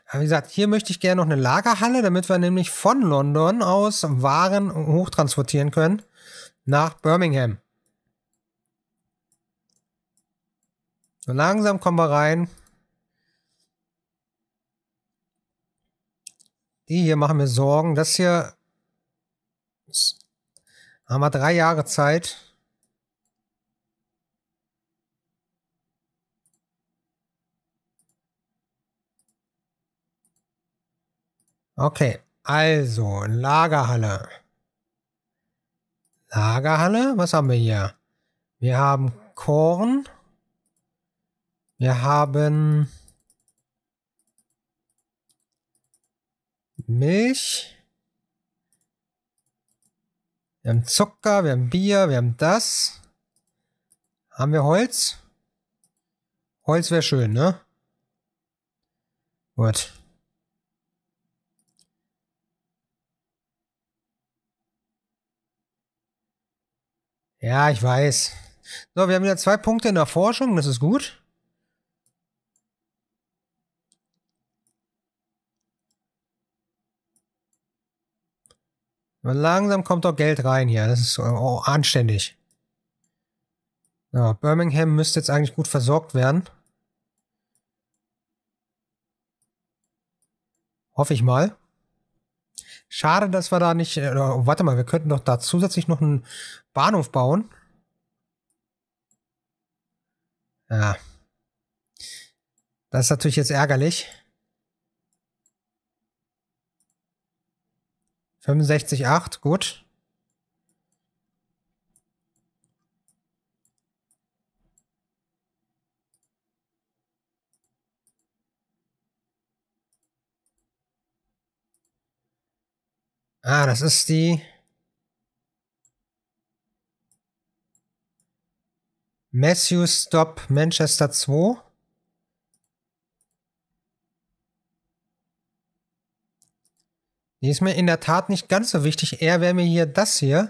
Aber wie gesagt, hier möchte ich gerne noch eine Lagerhalle, damit wir nämlich von London aus Waren hochtransportieren können nach Birmingham. So langsam kommen wir rein. Die hier machen mir Sorgen. Das hier haben wir 3 Jahre Zeit. Okay, also Lagerhalle. Lagerhalle, was haben wir hier? Wir haben Korn. Wir haben Milch. Wir haben Zucker, wir haben Bier, wir haben das. Haben wir Holz? Holz wäre schön, ne? Gut. Ja, ich weiß. So, wir haben wieder 2 Punkte in der Forschung, das ist gut. Und langsam kommt doch Geld rein hier, das ist anständig. Ja, Birmingham müsste jetzt eigentlich gut versorgt werden. Hoffe ich mal. Schade, dass wir da nicht... warte mal, wir könnten doch da zusätzlich noch einen Bahnhof bauen. Ja. Das ist natürlich jetzt ärgerlich. 65,8, gut. Ah, das ist die Matthew Stop Manchester 2. Die ist mir in der Tat nicht ganz so wichtig. Eher wäre mir hier das hier.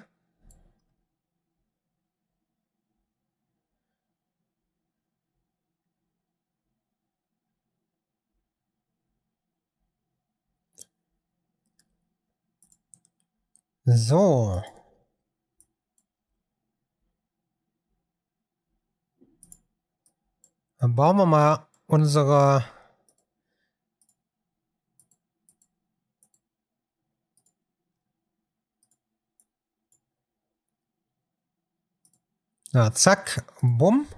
So. Dann bauen wir mal unsere... Ja, zack, bumm.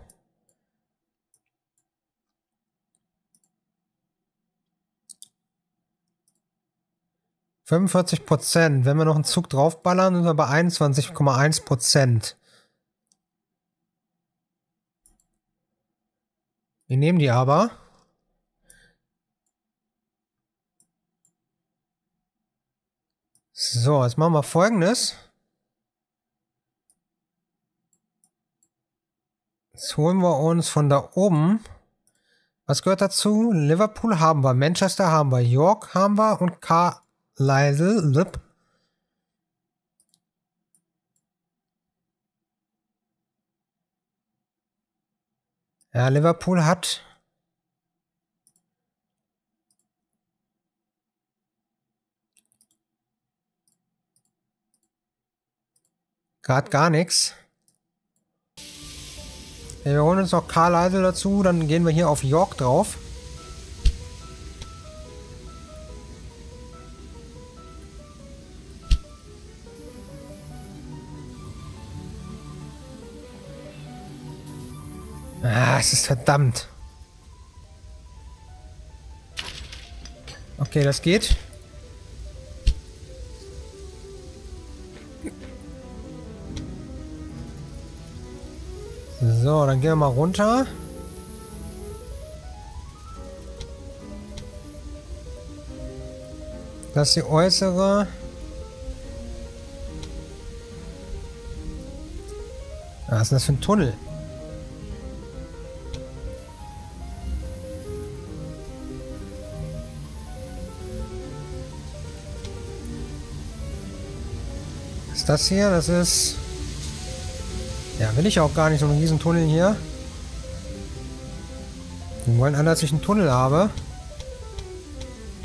%. Wenn wir noch einen Zug draufballern, sind wir bei 21,1%. Wir nehmen die aber. So, jetzt machen wir Folgendes. Jetzt holen wir uns von da oben. Was gehört dazu? Liverpool haben wir, Manchester haben wir, York haben wir und Carlisle. Ja, Liverpool hat... gerade gar nichts. Ja, wir holen uns noch Carlisle dazu, dann gehen wir hier auf York drauf. Ah, es ist verdammt. Okay, das geht. So, dann gehen wir mal runter. Das ist die äußere. Was ist denn das für ein Tunnel? Was ist das hier? Das ist... Ja, will ich auch gar nicht so einen riesen Tunnel hier. Wir wollen an, dass ich einen Tunnel habe.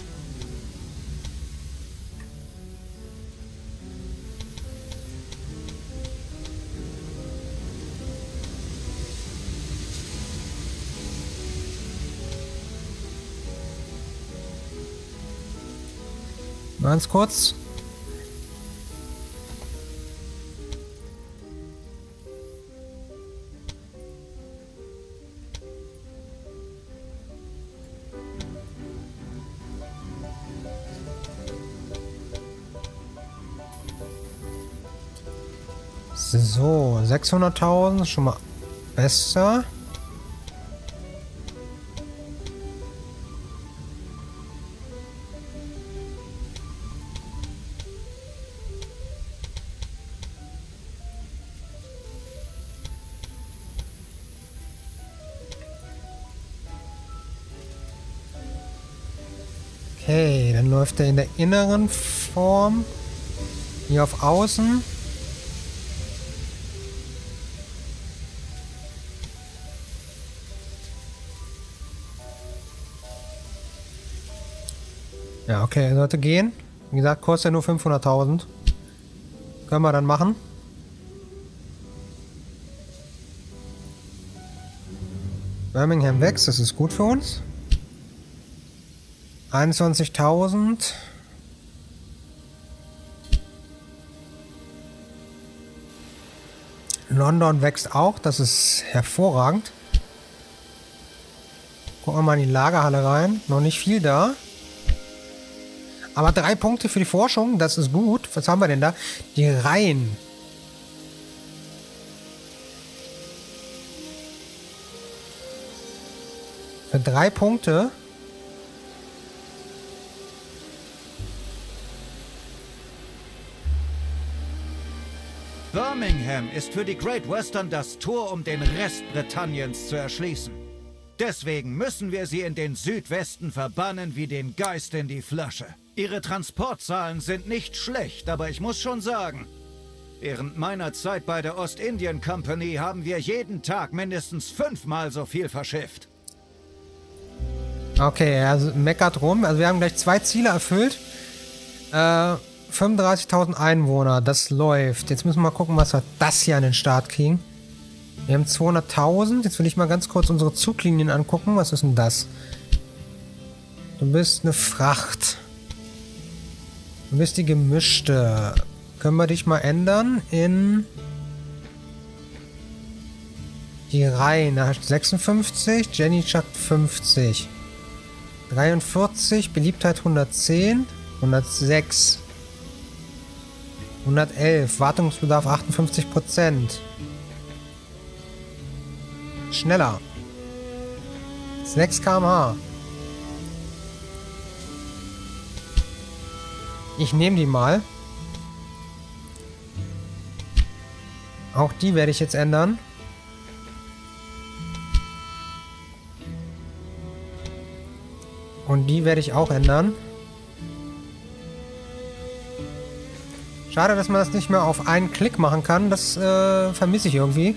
Ganz kurz. So, 600.000, schon mal besser. Okay, dann läuft er in der inneren Form. Hier auf Außen. Ja, okay, er sollte gehen. Wie gesagt, kostet ja nur 500.000. Können wir dann machen. Birmingham wächst, das ist gut für uns. 21.000. London wächst auch, das ist hervorragend. Gucken wir mal in die Lagerhalle rein. Noch nicht viel da. Aber 3 Punkte für die Forschung, das ist gut. Was haben wir denn da? Die Reihen. Für 3 Punkte. Birmingham ist für die Great Western das Tor, um den Rest Britanniens zu erschließen. Deswegen müssen wir sie in den Südwesten verbannen wie den Geist in die Flasche. Ihre Transportzahlen sind nicht schlecht, aber ich muss schon sagen, während meiner Zeit bei der Ostindien Company haben wir jeden Tag mindestens 5-mal so viel verschifft. Okay, er meckert rum. Also wir haben gleich 2 Ziele erfüllt. 35.000 Einwohner, das läuft. Jetzt müssen wir mal gucken, was wir das hier an den Start kriegen. Wir haben 200.000. Jetzt will ich mal ganz kurz unsere Zuglinien angucken. Was ist denn das? Du bist eine Fracht. Du bist die gemischte. Können wir dich mal ändern in die Reihen? Da hast du 56, Jenny schafft 50. 43, Beliebtheit 110, 106. 111, Wartungsbedarf 58%. Schneller. 6 km/h. Ich nehme die mal. Auch die werde ich jetzt ändern. Und die werde ich auch ändern. Schade, dass man das nicht mehr auf einen Klick machen kann. Das vermisse ich irgendwie.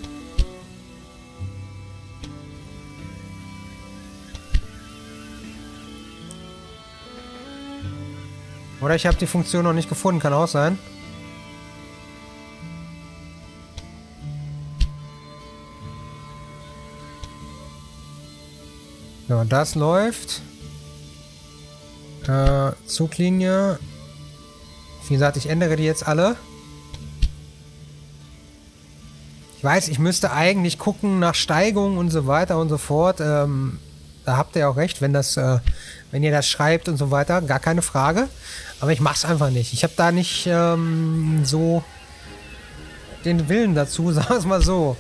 Oder ich habe die Funktion noch nicht gefunden. Kann auch sein. So, das läuft. Zuglinie. Wie gesagt, ich ändere die jetzt alle. Ich weiß, ich müsste eigentlich gucken nach Steigung und so weiter und so fort. Da habt ihr auch recht, wenn wenn ihr das schreibt und so weiter. Gar keine Frage. Aber ich mach's einfach nicht. Ich habe da nicht so den Willen dazu, sagen wir es mal so.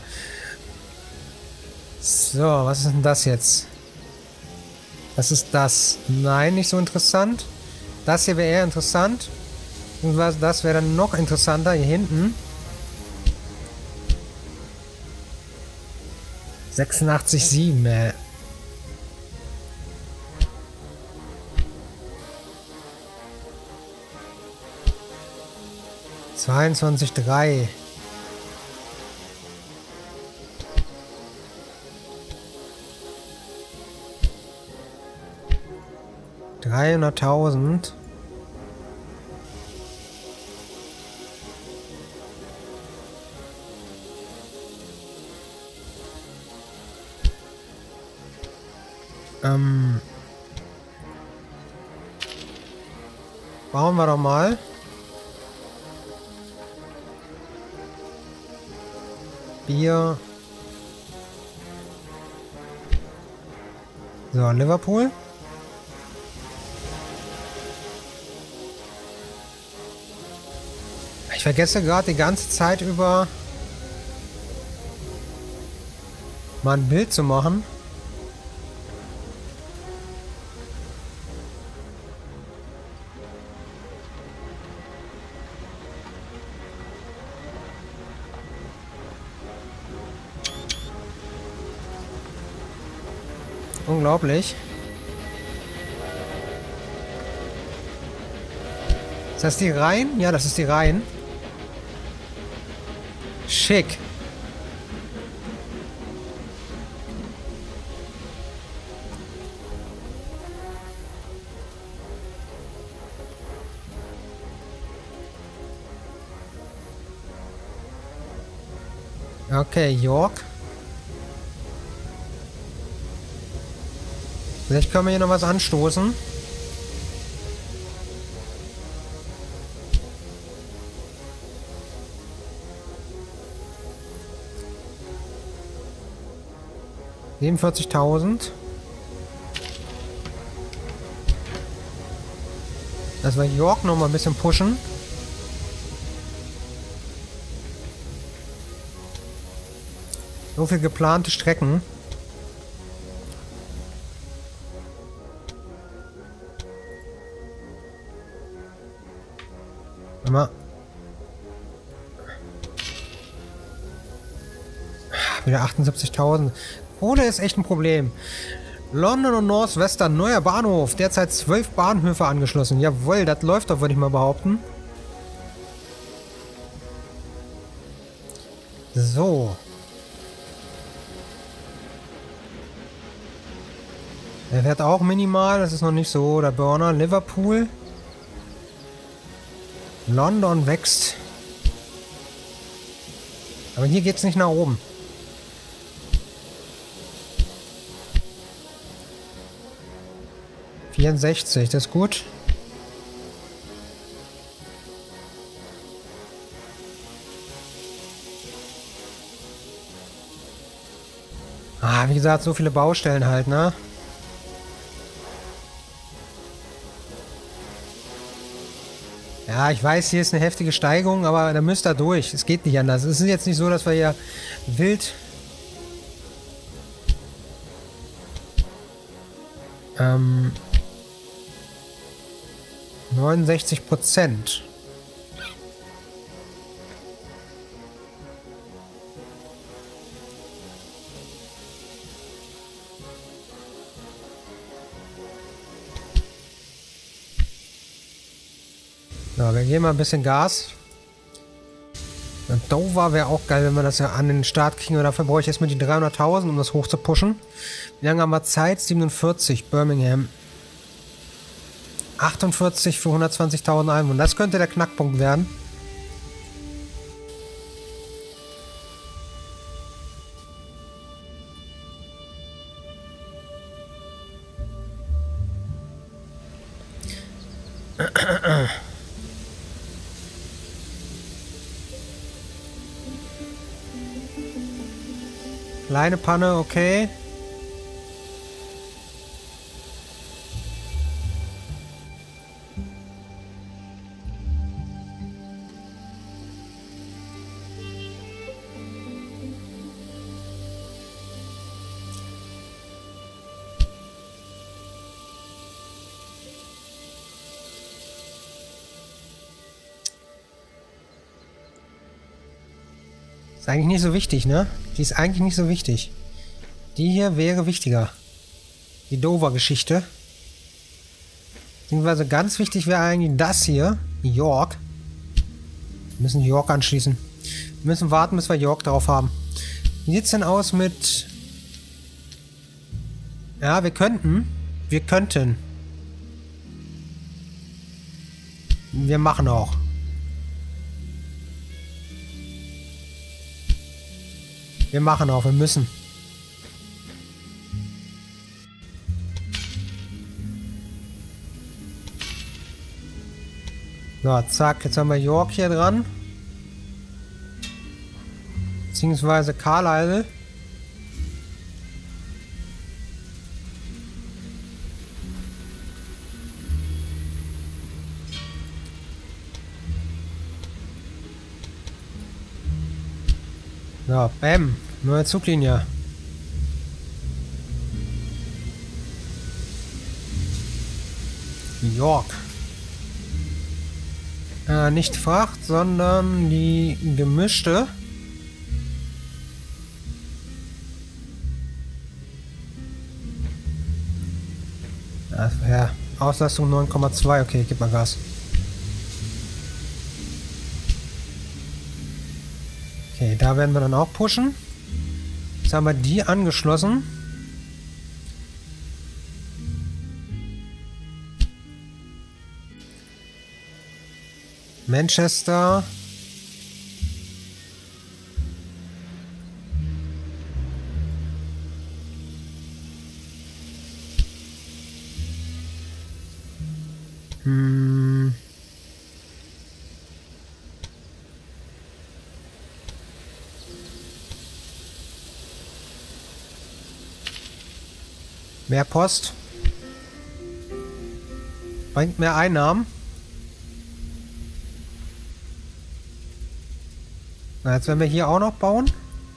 So, was ist denn das jetzt? Was ist das? Nein, nicht so interessant. Das hier wäre eher interessant. Und das wäre dann noch interessanter hier hinten. 86,7, 22,3. $300.000. Bauen wir doch mal. Bier. So, Liverpool. Ich vergesse gerade die ganze Zeit über mal ein Bild zu machen. Unglaublich. Ist das die Rhein? Ja, das ist die Rhein. Schick. Okay, York. Vielleicht können wir hier noch was anstoßen. $47.000. Dass wir York noch mal ein bisschen pushen. So viel geplante Strecken. Mal. Wieder 78.000. Kohle ist echt ein Problem. London und Northwestern, neuer Bahnhof. Derzeit 12 Bahnhöfe angeschlossen. Jawohl, das läuft doch, würde ich mal behaupten. So. Er fährt auch minimal, das ist noch nicht so. Der Burner, Liverpool. London wächst. Aber hier geht es nicht nach oben. $64, das ist gut. Ah, wie gesagt, so viele Baustellen halt, ne? Ja, ich weiß, hier ist eine heftige Steigung, aber da müsst ihr durch. Es geht nicht anders. Es ist jetzt nicht so, dass wir hier wild... 69%. So, wir geben mal ein bisschen Gas. Und Dover wäre auch geil, wenn wir das ja an den Start kriegen. Und dafür brauche ich erstmal die 300.000, um das hoch zu pushen. Wie lange haben wir Zeit? 47, Birmingham. 48 für 120.000 Einwohner. Das könnte der Knackpunkt werden. Kleine Panne, okay. Ist eigentlich nicht so wichtig, ne? Die ist eigentlich nicht so wichtig. Die hier wäre wichtiger. Die Dover-Geschichte. Beziehungsweise ganz wichtig wäre eigentlich das hier. York. Wir müssen York anschließen. Wir müssen warten, bis wir York drauf haben. Wie sieht's denn aus mit... Ja, wir könnten. Wir könnten. Wir machen auch. Wir machen auch, wir müssen. So, zack, jetzt haben wir York hier dran. Beziehungsweise Carlisle. So, bam. Neue Zuglinie. York. Nicht Fracht, sondern die gemischte. Ja, Auslastung 9,2. Okay, gib mal Gas. Okay, da werden wir dann auch pushen. Jetzt haben wir die angeschlossen. Manchester. Mehr Post. Bringt mehr Einnahmen. Na, jetzt werden wir hier auch noch bauen.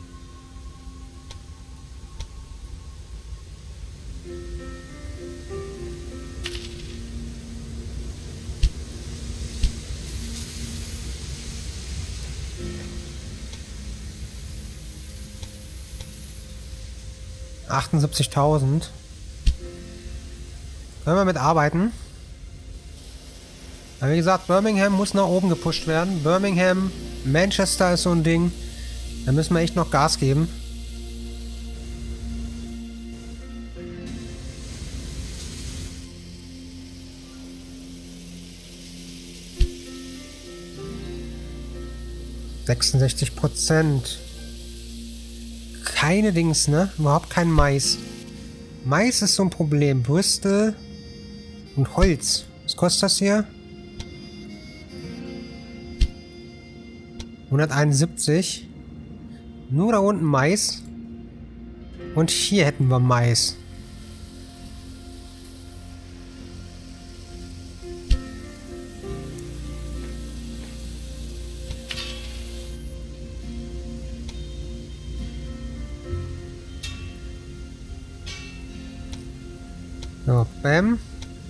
$78.000. Können wir mit arbeiten. Aber wie gesagt, Birmingham muss nach oben gepusht werden. Birmingham, Manchester ist so ein Ding. Da müssen wir echt noch Gas geben. %66. Keine Dings, ne? Überhaupt kein Mais. Mais ist so ein Problem. Bristol und Holz. Was kostet das hier? 171. Nur da unten Mais. Und hier hätten wir Mais. So, bam.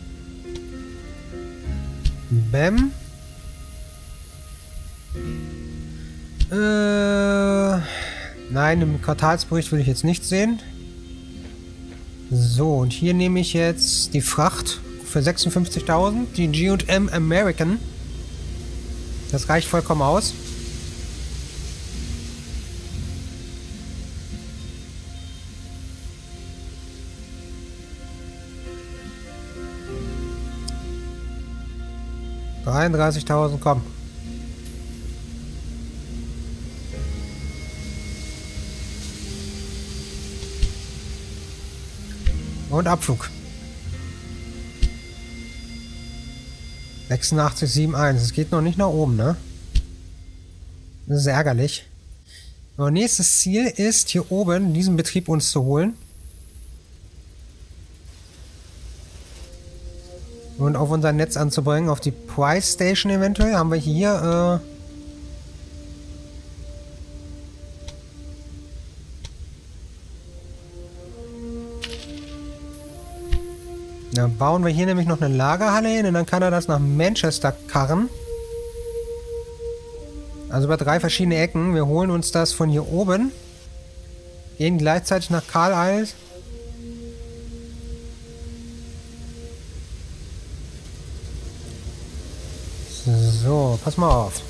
Bam. Nein, im Quartalsbericht will ich jetzt nicht sehen. So, und hier nehme ich jetzt die Fracht für 56.000, die G&M American. Das reicht vollkommen aus. $33.000, komm. Und Abflug. 86,71. Es geht noch nicht nach oben, ne? Das ist ärgerlich. Aber nächstes Ziel ist, hier oben diesen Betrieb uns zu holen. Und auf unser Netz anzubringen, auf die Price Station eventuell. Haben wir hier, Dann bauen wir hier nämlich noch eine Lagerhalle hin und dann kann er das nach Manchester karren. Also über 3 verschiedene Ecken. Wir holen uns das von hier oben. Gehen gleichzeitig nach Carlisle. So, pass mal auf.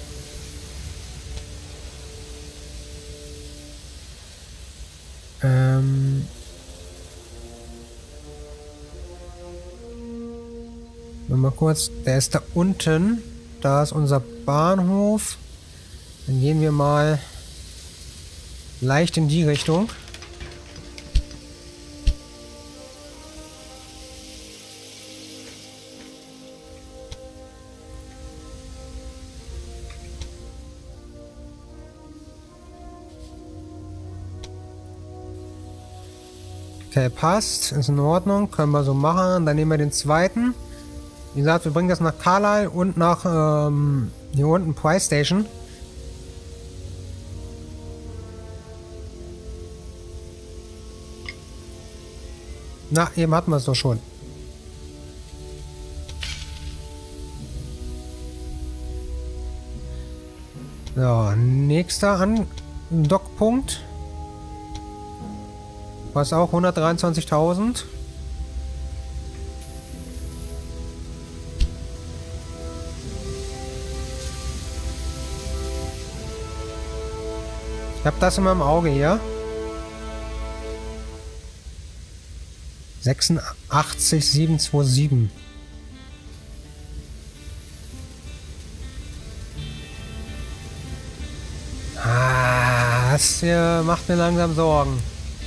Mal kurz, der ist da unten. Da ist unser Bahnhof. Dann gehen wir mal leicht in die Richtung. Okay, passt. Ist in Ordnung. Können wir so machen. Dann nehmen wir den zweiten. Wie gesagt, wir bringen das nach Carlisle und nach hier unten Price Station. Na, eben hatten wir es doch schon. So, nächster Andockpunkt. Was auch 123.000. Ich habe das immer im Auge hier. 86,727. Das hier macht mir langsam Sorgen.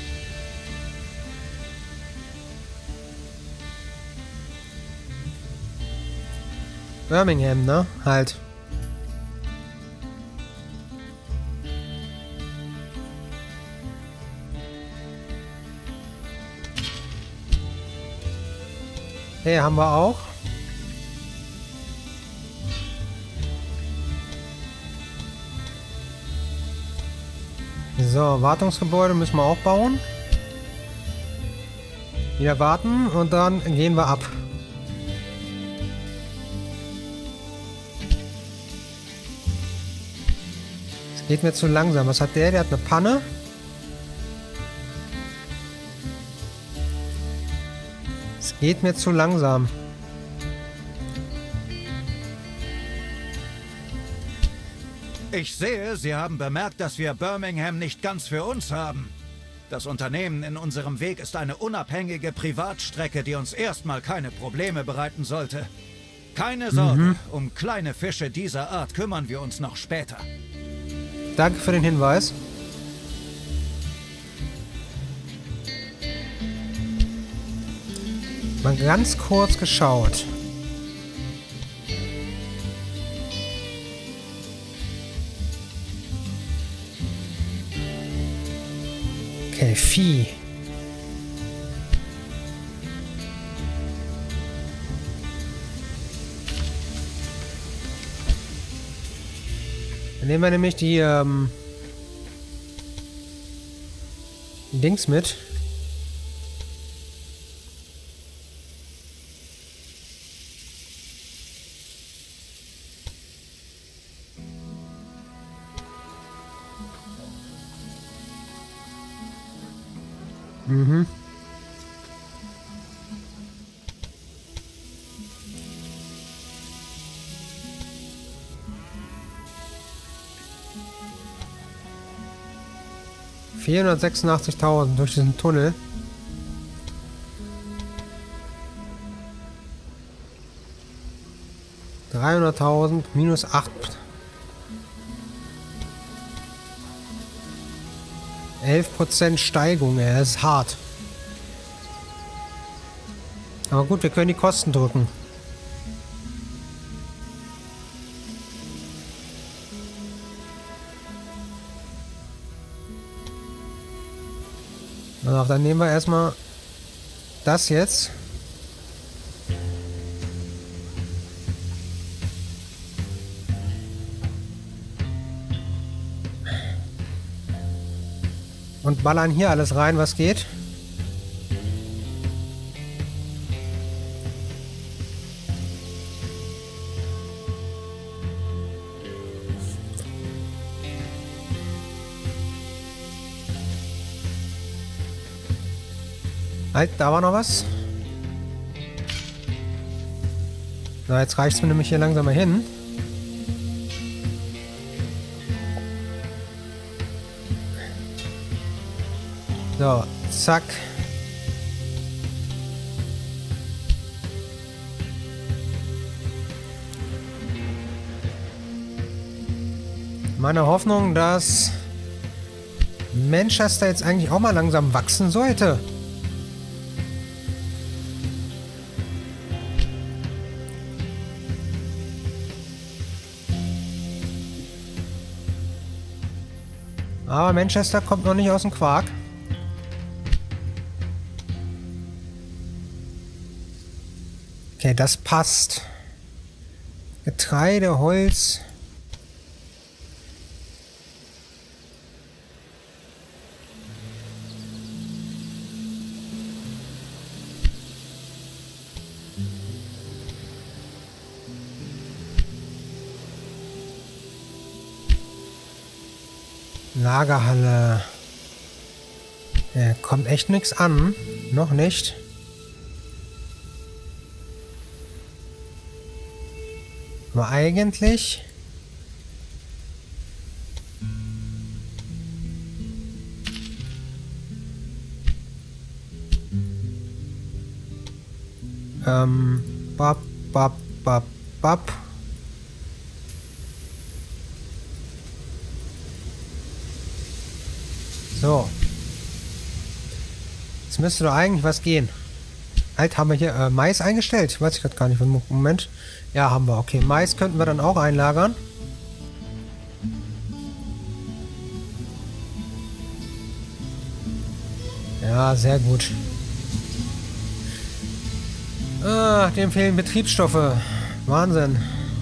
Birmingham, ne? Halt. Hey, haben wir auch. So, Wartungsgebäude müssen wir auch bauen. Wieder warten und dann gehen wir ab. Es geht mir zu langsam. Was hat der? Der hat eine Panne. Es geht mir zu langsam. Ich sehe, Sie haben bemerkt, dass wir Birmingham nicht ganz für uns haben. Das Unternehmen in unserem Weg ist eine unabhängige Privatstrecke, die uns erstmal keine Probleme bereiten sollte. Keine Sorge, um kleine Fische dieser Art kümmern wir uns noch später. Danke für den Hinweis. Mal ganz kurz geschaut. Okay, Vieh. Dann nehmen wir nämlich die Dings mit. Mhm. $486.000 durch diesen Tunnel. $300.000 minus 8. 11% Steigung, ey, das ist hart. Aber gut, wir können die Kosten drücken. Also, dann nehmen wir erstmal das jetzt. Und ballern hier alles rein, was geht. Halt, da war noch was. So, jetzt reicht es mir nämlich hier langsam mal hin. So, zack. Meine Hoffnung, dass Manchester jetzt eigentlich auch mal langsam wachsen sollte. Aber Manchester kommt noch nicht aus dem Quark. Okay, das passt. Getreide, Holz. Lagerhalle. Kommt echt nichts an. Noch nicht. Aber eigentlich... Bap, bap, bap, bap. So. Jetzt müsste doch eigentlich was gehen. Halt, haben wir hier Mais eingestellt? Weiß ich gerade gar nicht. Moment. Ja, haben wir. Okay, Mais könnten wir dann auch einlagern. Ja, sehr gut. Ah, dem fehlen Betriebsstoffe. Wahnsinn.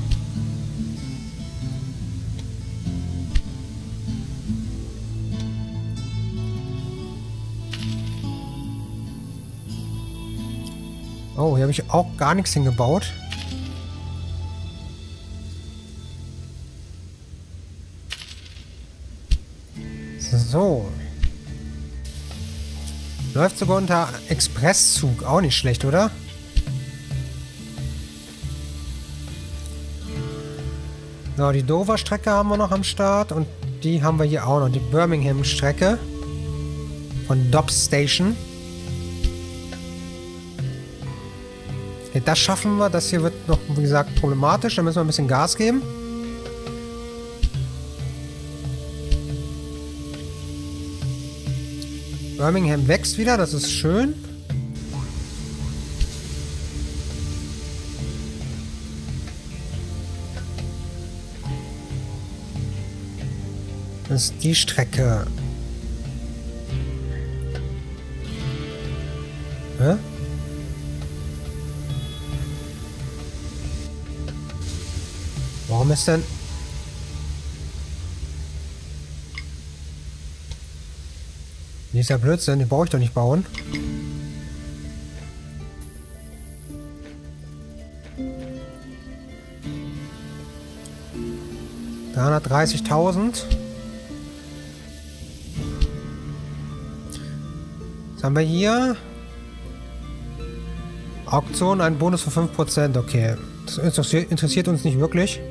Oh, hier habe ich auch gar nichts hingebaut. So. Läuft sogar unter Expresszug. Auch nicht schlecht, oder? So, die Dover-Strecke haben wir noch am Start. Und die haben wir hier auch noch. Die Birmingham-Strecke. Von Dobbs Station. Okay, das schaffen wir. Das hier wird noch, wie gesagt, problematisch. Da müssen wir ein bisschen Gas geben. Birmingham wächst wieder. Das ist schön. Das ist die Strecke. Hä? Warum ist denn... Nee, ist ja Blödsinn, den brauche ich doch nicht bauen. $330.000. Was haben wir hier? Auktion, ein Bonus von 5%. Okay. Das interessiert uns nicht wirklich.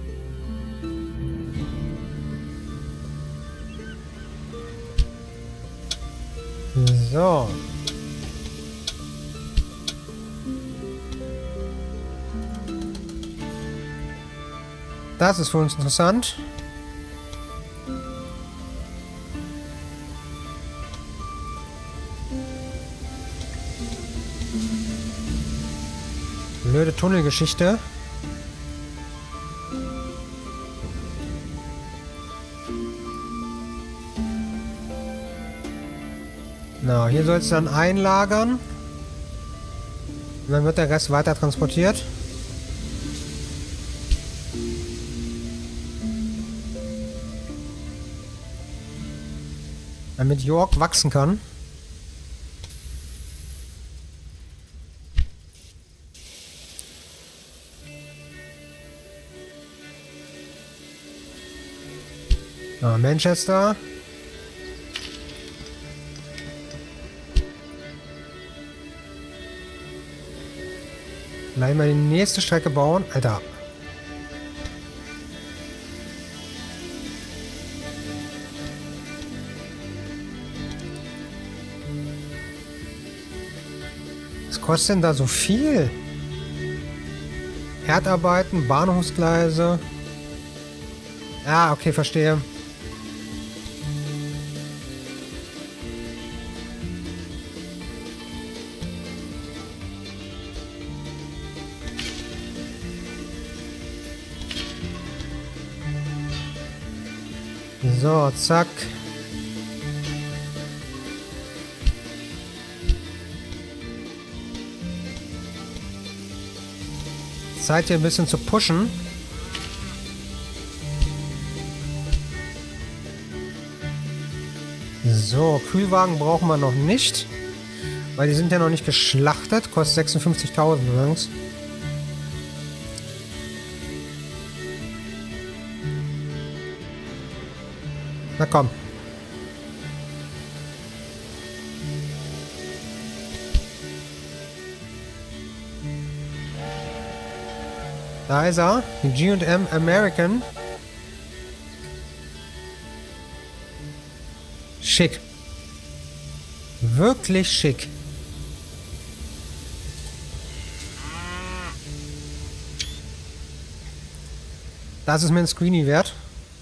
So. Das ist für uns interessant. Blöde Tunnelgeschichte. Na, hier soll es dann einlagern. Und dann wird der Rest weiter transportiert. Damit York wachsen kann. Ja, Manchester. Gleich mal die nächste Strecke bauen. Alter. Was kostet denn da so viel? Erdarbeiten, Bahnhofsgleise. Ah, okay, verstehe. So, zack. Zeit hier ein bisschen zu pushen. So, Kühlwagen brauchen wir noch nicht. Weil die sind ja noch nicht geschlachtet. Kostet 56.000 übrigens. Na komm. Da ist er. Die G&M American. Schick. Wirklich schick. Das ist mir ein Screenie wert.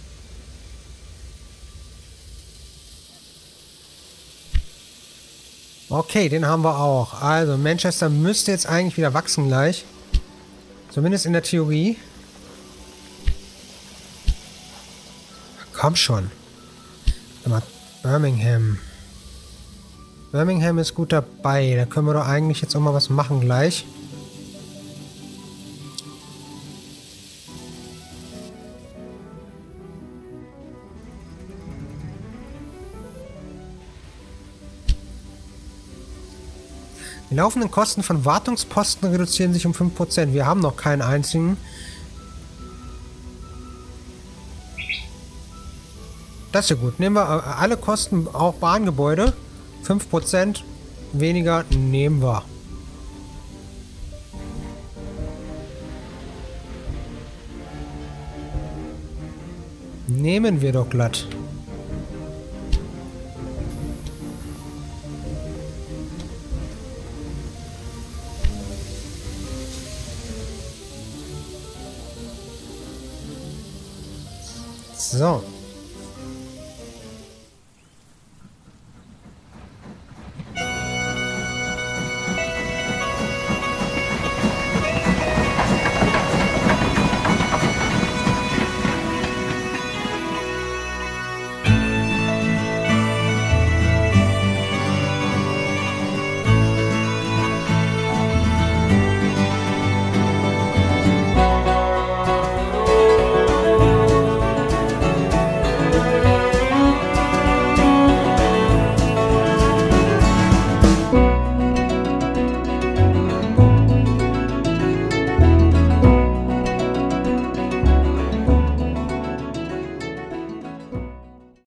Okay, den haben wir auch. Also, Manchester müsste jetzt eigentlich wieder wachsen gleich. Zumindest in der Theorie. Komm schon. Birmingham. Birmingham ist gut dabei. Da können wir doch eigentlich jetzt auch mal was machen gleich. Die laufenden Kosten von Wartungsposten reduzieren sich um 5%. Wir haben noch keinen einzigen. Das ist ja gut. Nehmen wir alle Kosten, auch Bahngebäude. 5% weniger nehmen wir. Nehmen wir doch glatt. So.